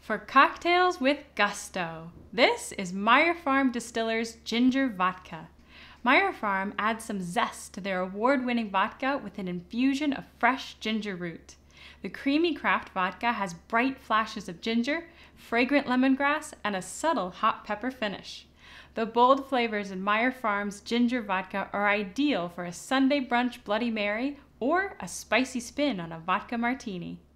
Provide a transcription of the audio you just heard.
For cocktails with gusto, this is Myer Farm Distillers Ginger Vodka. Myer Farm adds some zest to their award-winning vodka with an infusion of fresh ginger root. The creamy craft vodka has bright flashes of ginger, fragrant lemongrass, and a subtle hot pepper finish. The bold flavors in Myer Farm's ginger vodka are ideal for a Sunday brunch Bloody Mary or a spicy spin on a vodka martini.